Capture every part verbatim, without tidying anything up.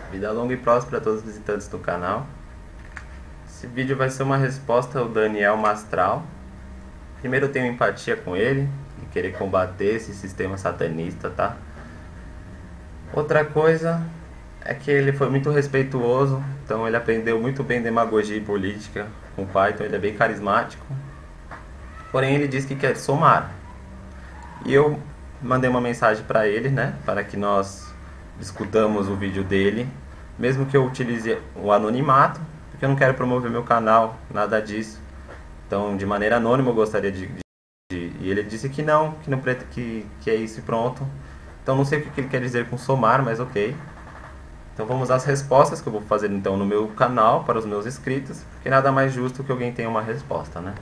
Vida longa e próspera a todos os visitantes do canal. Esse vídeo vai ser uma resposta ao Daniel Mastral. Primeiro eu tenho empatia com ele e querer combater esse sistema satanista, tá? Outra coisa é que ele foi muito respeituoso, então ele aprendeu muito bem demagogia e política com o pai, então ele é bem carismático. Porém ele diz que quer somar. E eu mandei uma mensagem para ele, né, para que nós discutamos o vídeo dele, mesmo que eu utilize o anonimato, porque eu não quero promover meu canal, nada disso. Então, de maneira anônima eu gostaria de... de, de e ele disse que não, que, não que, que é isso e pronto. Então não sei o que ele quer dizer com somar, mas ok. Então vamos às respostas que eu vou fazer então no meu canal para os meus inscritos, porque nada mais justo que alguém tenha uma resposta, né?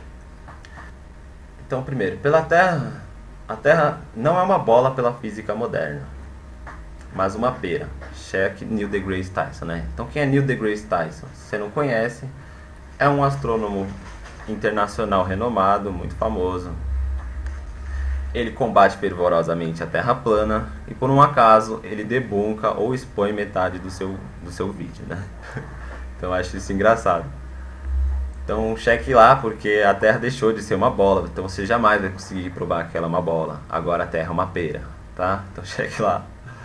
Então primeiro, pela Terra, a Terra não é uma bola pela física moderna, mas uma pera. Cheque Neil deGrasse Tyson, né? Então quem é Neil deGrasse Tyson? Se você não conhece, é um astrônomo internacional renomado, muito famoso. Ele combate fervorosamente a Terra plana e por um acaso ele debunka ou expõe metade do seu, do seu vídeo, né? Então eu acho isso engraçado. Então cheque lá, porque a Terra deixou de ser uma bola, então você jamais vai conseguir provar que ela é uma bola. Agora a Terra é uma pera, tá? Então cheque lá.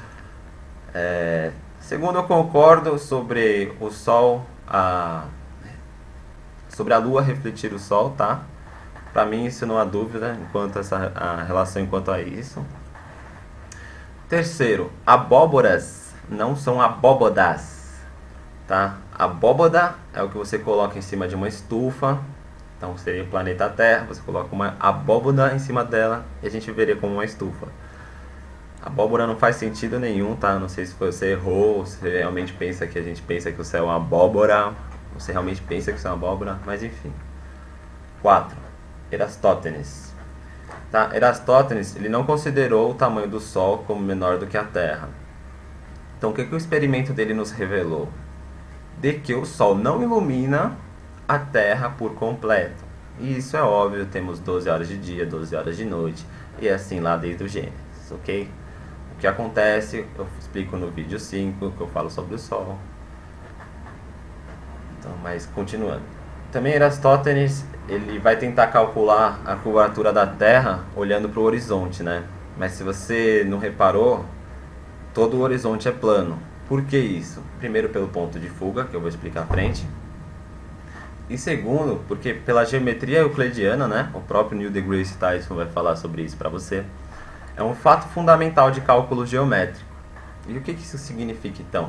É, segundo, eu concordo sobre o Sol, a, sobre a Lua refletir o Sol, tá? Para mim isso não há dúvida enquanto essa a relação enquanto a isso. Terceiro, abóboras não são abóbodas, tá? Abóboda é o que você coloca em cima de uma estufa, então seria o planeta Terra, você coloca uma abóboda em cima dela e a gente veria como uma estufa. Abóbora não faz sentido nenhum, tá? Não sei se você errou, se você realmente pensa que a gente pensa que o céu é uma abóbora, você realmente pensa que o céu é uma abóbora, mas enfim. quatro. Erastótenes. Tá? Erastótenes ele não considerou o tamanho do Sol como menor do que a Terra. Então o que, que o experimento dele nos revelou? De que o Sol não ilumina a Terra por completo. E isso é óbvio, temos doze horas de dia, doze horas de noite, e assim lá desde o Gênesis, ok? O que acontece, eu explico no vídeo cinco, que eu falo sobre o Sol. Então, mas continuando. Também Erastótenes, ele vai tentar calcular a curvatura da Terra olhando para o horizonte, né? Mas se você não reparou, todo o horizonte é plano. Por que isso? Primeiro pelo ponto de fuga, que eu vou explicar à frente. E segundo, porque pela geometria euclidiana, né? O próprio Neil deGrasse Tyson vai falar sobre isso para você. É um fato fundamental de cálculo geométrico. E o que isso significa então?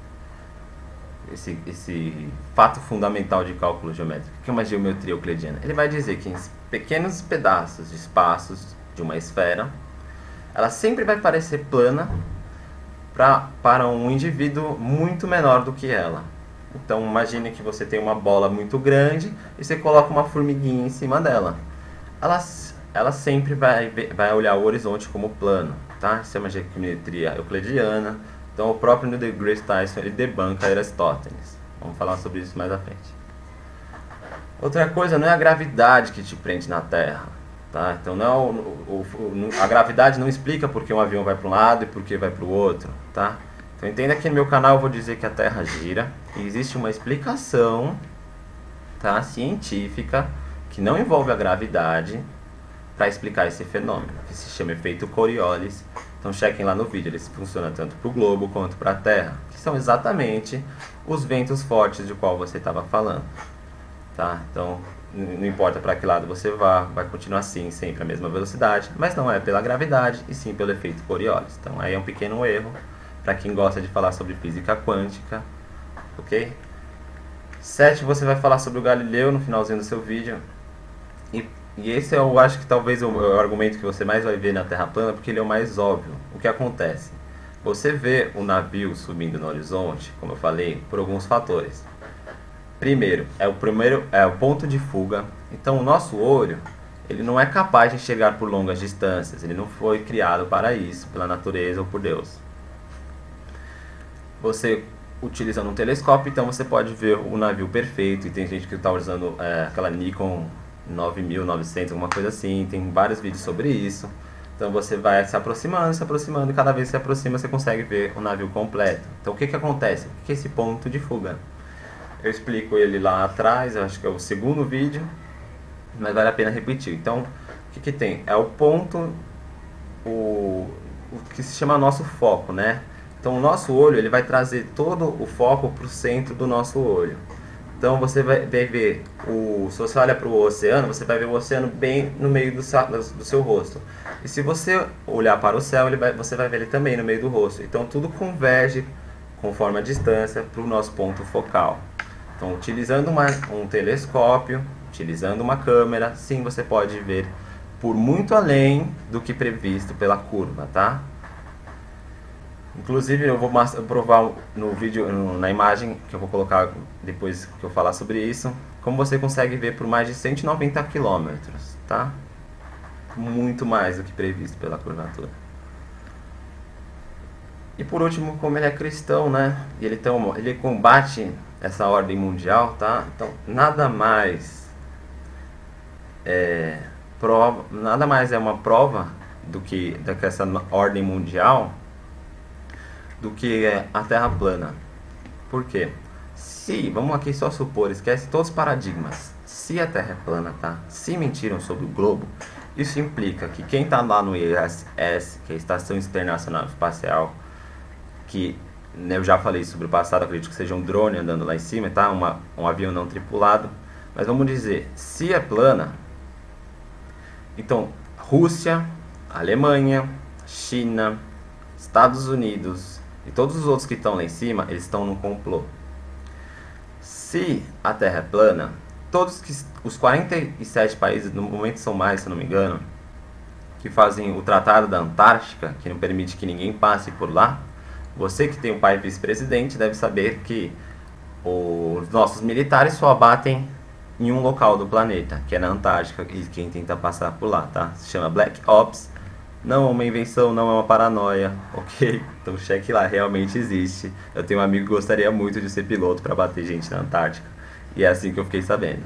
Esse, esse fato fundamental de cálculo geométrico, que é uma geometria euclidiana. Ele vai dizer que em pequenos pedaços de espaços de uma esfera, ela sempre vai parecer plana pra, para um indivíduo muito menor do que ela. Então imagine que você tem uma bola muito grande e você coloca uma formiguinha em cima dela. Ela, ela sempre vai, vai olhar o horizonte como plano, tá? Isso é uma geometria euclidiana. Então o próprio Neil deGrasse Tyson ele debanca Erastótenes. Vamos falar sobre isso mais à frente. Outra coisa, não é a gravidade que te prende na Terra, tá? Então não é o, o, o, a gravidade não explica por que um avião vai para um lado e por que vai para o outro, tá? Então entenda que no meu canal eu vou dizer que a Terra gira e existe uma explicação, tá, científica que não envolve a gravidade para explicar esse fenômeno, que se chama efeito Coriolis. Então chequem lá no vídeo, ele funciona tanto para o globo quanto para a Terra, que são exatamente os ventos fortes de qual você estava falando, tá? Então não importa para que lado você vá, vai continuar assim, sempre a mesma velocidade, mas não é pela gravidade e sim pelo efeito Coriolis. Então aí é um pequeno erro para quem gosta de falar sobre física quântica, ok? sete. Você vai falar sobre o Galileu no finalzinho do seu vídeo. E, e esse eu acho que talvez o, o argumento que você mais vai ver na Terra plana, porque ele é o mais óbvio. O que acontece? Você vê o navio subindo no horizonte, como eu falei, por alguns fatores. Primeiro, é o primeiro é o ponto de fuga. Então o nosso olho, ele não é capaz de enxergar por longas distâncias. Ele não foi criado para isso, pela natureza ou por Deus. Você utilizando um telescópio, então você pode ver o navio perfeito. E tem gente que está usando é, aquela Nikon nove mil e novecentos, alguma coisa assim. Tem vários vídeos sobre isso. Então você vai se aproximando, se aproximando, e cada vez que se aproxima você consegue ver o navio completo. Então o que que acontece? O que que é esse ponto de fuga? Eu explico ele lá atrás, eu acho que é o segundo vídeo, mas vale a pena repetir. Então, o que que tem? É o ponto, o, o que se chama nosso foco, né? Então o nosso olho, ele vai trazer todo o foco para o centro do nosso olho. Então você vai, vai ver, o, se você olha para o oceano, você vai ver o oceano bem no meio do, do seu rosto. E se você olhar para o céu, ele vai, você vai ver ele também no meio do rosto. Então tudo converge conforme a distância para o nosso ponto focal. Então utilizando uma, um telescópio, utilizando uma câmera, sim, você pode ver por muito além do que previsto pela curva, tá? Inclusive eu vou provar no vídeo, na imagem que eu vou colocar depois que eu falar sobre isso, como você consegue ver por mais de cento e noventa quilômetros, tá? Muito mais do que previsto pela curvatura. E por último, como ele é cristão, né? E ele, tem, ele combate essa ordem mundial, tá? Então nada mais é prova, nada mais é uma prova do que, do que essa ordem mundial do que a Terra plana. Por quê? Se, vamos aqui só supor, esquece todos os paradigmas. Se a Terra é plana, tá? Se mentiram sobre o globo, isso implica que quem está lá no I S S, que é a Estação Internacional Espacial, que eu já falei sobre o passado, acredito que seja um drone andando lá em cima, tá? Uma, um avião não tripulado. Mas vamos dizer, se é plana, então Rússia, Alemanha, China, Estados Unidos e todos os outros que estão lá em cima, eles estão no complô. Se a Terra é plana, todos que, os quarenta e sete países, no momento são mais, se eu não me engano, que fazem o Tratado da Antártica, que não permite que ninguém passe por lá, você que tem um pai vice-presidente deve saber que os nossos militares só abatem em um local do planeta, que é na Antártica, e quem tenta passar por lá, tá? Se chama Black Ops. Não é uma invenção, não é uma paranoia, ok? Então cheque lá, realmente existe. Eu tenho um amigo que gostaria muito de ser piloto para bater gente na Antártica. E é assim que eu fiquei sabendo.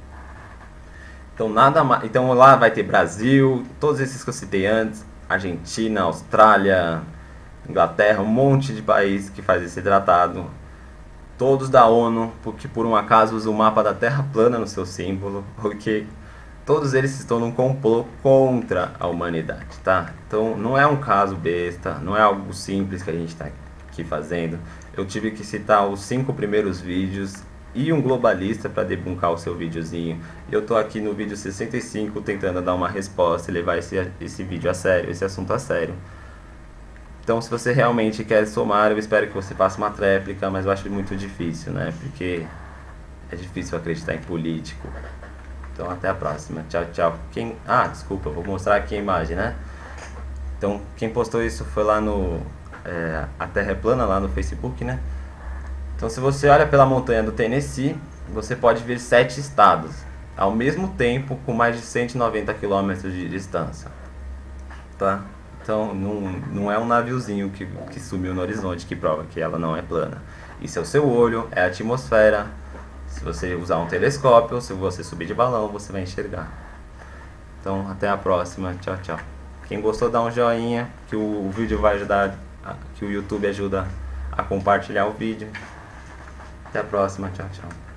Então nada mais. Então lá vai ter Brasil, todos esses que eu citei antes, Argentina, Austrália, Inglaterra, um monte de país que faz esse tratado. Todos da ONU, porque por um acaso usa o mapa da Terra plana no seu símbolo, ok? Todos eles estão num complô contra a humanidade, tá? Então não é um caso besta, não é algo simples que a gente está aqui fazendo. Eu tive que citar os cinco primeiros vídeos e um globalista para debuncar o seu videozinho. E eu tô aqui no vídeo sessenta e cinco tentando dar uma resposta e levar esse, esse vídeo a sério, esse assunto a sério. Então se você realmente quer somar, eu espero que você faça uma tréplica, mas eu acho muito difícil, né? Porque é difícil acreditar em político. Então até a próxima, tchau, tchau. Quem... Ah, desculpa, vou mostrar aqui a imagem, né? Então quem postou isso foi lá no é, A Terra é Plana, lá no Facebook, né? Então se você olha pela montanha do Tennessee, você pode ver sete estados ao mesmo tempo com mais de cento e noventa quilômetros de distância, tá? Então não, não é um naviozinho que, que sumiu no horizonte que prova que ela não é plana. Isso é o seu olho, é a atmosfera. Se você usar um telescópio, se você subir de balão, você vai enxergar. Então, até a próxima. Tchau, tchau. Quem gostou, dá um joinha, que o vídeo vai ajudar, que o YouTube ajuda a compartilhar o vídeo. Até a próxima. Tchau, tchau.